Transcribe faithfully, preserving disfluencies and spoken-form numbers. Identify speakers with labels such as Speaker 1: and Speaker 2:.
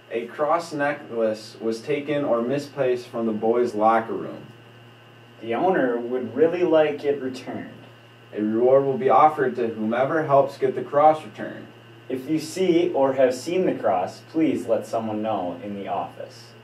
Speaker 1: A cross necklace was taken or misplaced from the boys' locker room.
Speaker 2: The owner would really like it returned.
Speaker 1: A reward will be offered to whomever helps get the cross returned.
Speaker 2: If you see or have seen the cross, please let someone know in the office.